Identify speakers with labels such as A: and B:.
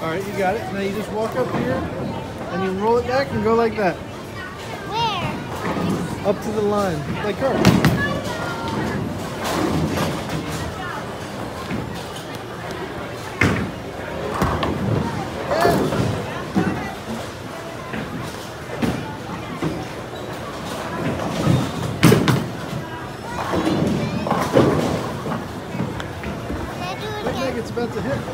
A: Alright, you got it. Now you just walk up here and you roll it back and go like that.
B: Where?
A: Up to the line. Like her. Looks like it's about to hit.